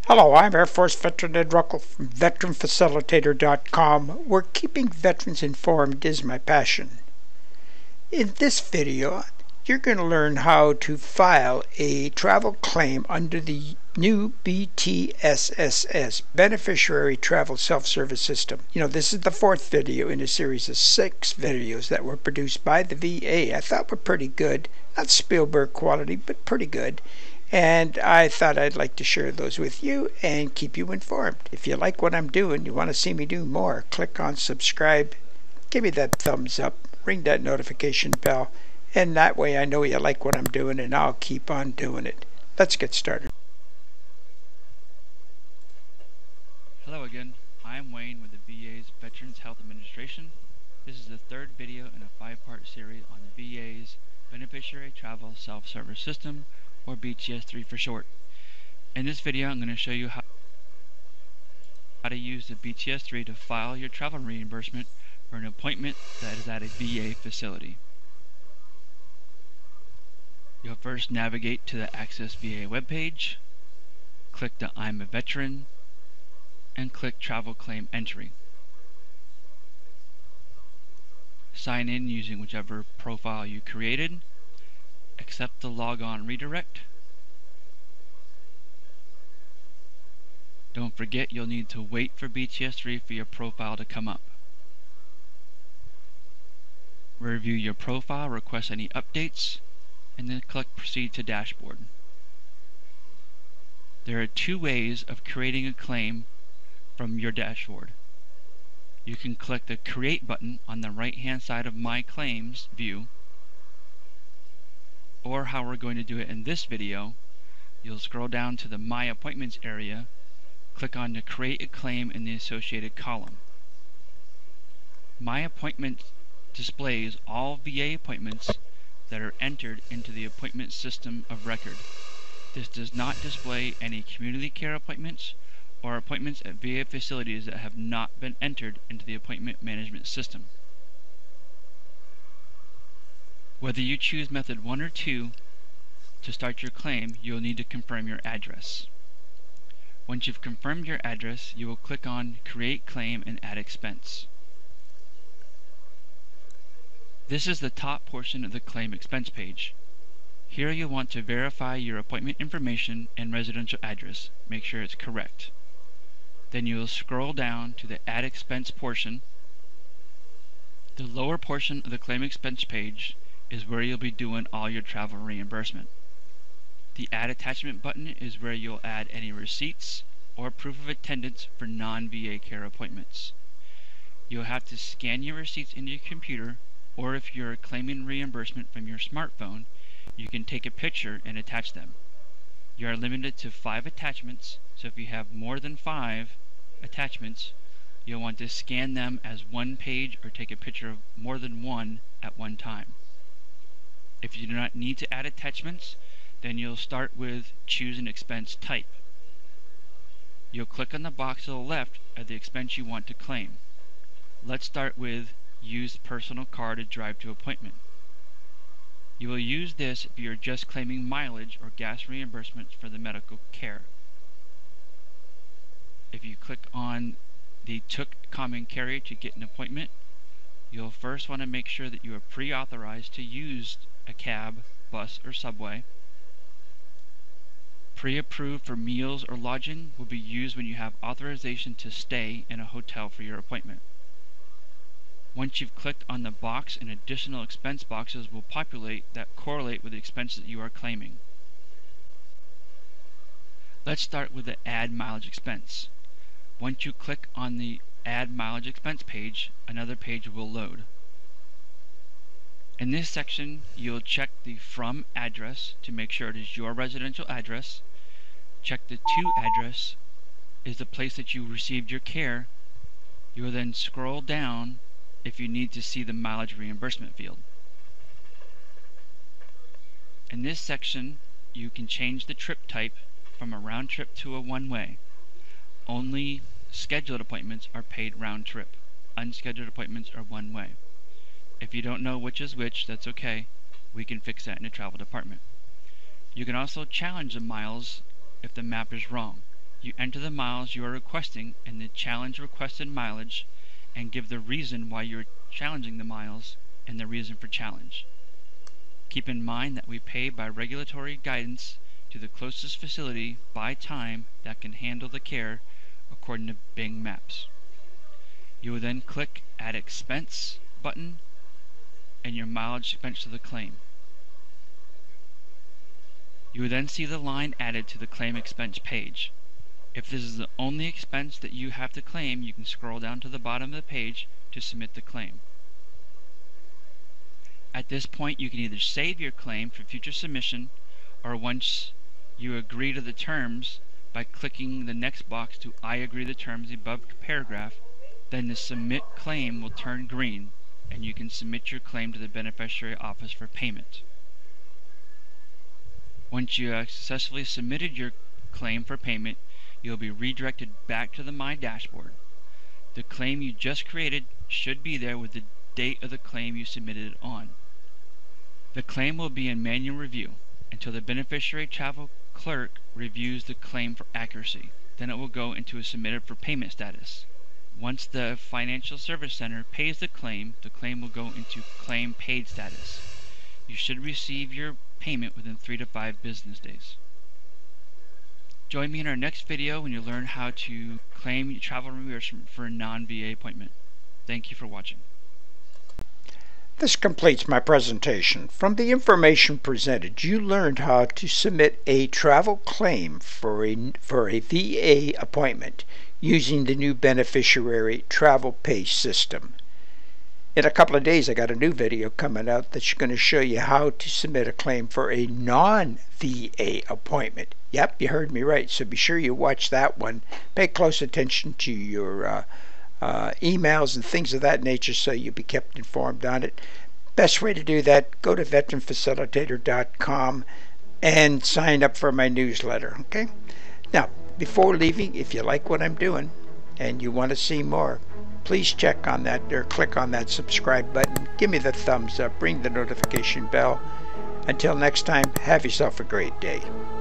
Hello, I'm Air Force Veteran Ed Ruckle from VeteranFacilitator.com, where keeping veterans informed is my passion. In this video, you're going to learn how to file a travel claim under the new BTSSS, Beneficiary Travel Self-Service System. This is the fourth video in a series of 6 videos that were produced by the VA. I thought were pretty good. Not Spielberg quality, but pretty good. And I thought I'd like to share those with you and keep you informed. If you like what I'm doing, you want to see me do more, click on subscribe, give me that thumbs up, ring that notification bell, and that way I know you like what I'm doing and I'll keep on doing it. Let's get started. Hello again, I'm Wayne with the VA's Veterans Health Administration. This is the third video in a 5-part series on the VA's Beneficiary Travel Self-Service System, or BTS3 for short. In this video I'm going to show you how to use the BTS3 to file your travel reimbursement for an appointment that is at a VA facility. You'll first navigate to the Access VA webpage, click the I'm a Veteran, and click Travel Claim Entry. Sign in using whichever profile you created. Accept the logon redirect. Don't forget you'll need to wait for BTS3 for your profile to come up. Review your profile, request any updates, and then click Proceed to Dashboard. There are 2 ways of creating a claim from your dashboard. You can click the Create button on the right hand side of My Claims view, or how we're going to do it in this video, you'll scroll down to the My Appointments area, click on to create a claim in the associated column. My Appointments displays all VA appointments that are entered into the appointment system of record. This does not display any community care appointments or appointments at VA facilities that have not been entered into the appointment management system. Whether you choose method 1 or 2 to start your claim, you'll need to confirm your address. Once you've confirmed your address, you will click on Create Claim and Add Expense. This is the top portion of the claim expense page. Here you'll want to verify your appointment information and residential address. Make sure it's correct. Then you will scroll down to the Add Expense portion. The lower portion of the claim expense page is where you'll be doing all your travel reimbursement. The Add Attachment button is where you'll add any receipts or proof of attendance for non-VA care appointments. You'll have to scan your receipts into your computer, or if you're claiming reimbursement from your smartphone, you can take a picture and attach them. You are limited to 5 attachments, so if you have more than 5 attachments, you'll want to scan them as one page or take a picture of more than one at one time. If you do not need to add attachments, then you'll start with Choose an Expense Type. You'll click on the box to the left of the expense you want to claim. Let's start with Use personal car to drive to appointment. You will use this if you're just claiming mileage or gas reimbursements for the medical care. If you click on the Took Common Carrier to get an appointment, you'll first want to make sure that you are pre-authorized to use a cab, bus, or subway. Pre-approved for meals or lodging will be used when you have authorization to stay in a hotel for your appointment. Once you've clicked on the box, and additional expense boxes will populate that correlate with the expense that you are claiming. Let's start with the Add Mileage Expense. Once you click on the Add Mileage Expense page, another page will load. In this section, you'll check the From address to make sure it is your residential address. Check the To address is the place that you received your care. You will then scroll down if you need to see the mileage reimbursement field. In this section, you can change the trip type from a round trip to a one-way. Only scheduled appointments are paid round trip. Unscheduled appointments are one way. If you don't know which is which, that's okay. We can fix that in the travel department. You can also challenge the miles if the map is wrong. You enter the miles you are requesting and the challenge requested mileage, and give the reason why you're challenging the miles and the reason for challenge. Keep in mind that we pay by regulatory guidance to the closest facility by time that can handle the care according to Bing Maps. You will then click Add Expense button and your mileage expense to the claim. You will then see the line added to the claim expense page. If this is the only expense that you have to claim, you can scroll down to the bottom of the page to submit the claim. At this point, you can either save your claim for future submission, or once you agree to the terms by clicking the next box to I agree to the terms above paragraph, then the submit claim will turn green and you can submit your claim to the beneficiary office for payment. Once you have successfully submitted your claim for payment, you'll be redirected back to the My Dashboard. The claim you just created should be there with the date of the claim you submitted it on. The claim will be in manual review until the beneficiary travel clerk reviews the claim for accuracy. Then it will go into a submitted for payment status. Once the Financial Service Center pays the claim will go into claim paid status. You should receive your payment within 3 to 5 business days. Join me in our next video when you learn how to claim travel reimbursement for a non-VA appointment. Thank you for watching. This completes my presentation. From the information presented, you learned how to submit a travel claim for a VA appointment using the new beneficiary travel pay system. In a couple of days, I got a new video coming out that's going to show you how to submit a claim for a non-VA appointment. Yep, you heard me right, so be sure you watch that one. Pay close attention to your emails and things of that nature so you'll be kept informed on it. Best way to do that, go to veteranfacilitator.com and sign up for my newsletter. Okay? Now, before leaving, if you like what I'm doing and you want to see more, please check on that or click on that subscribe button. Give me the thumbs up, ring the notification bell. Until next time, have yourself a great day.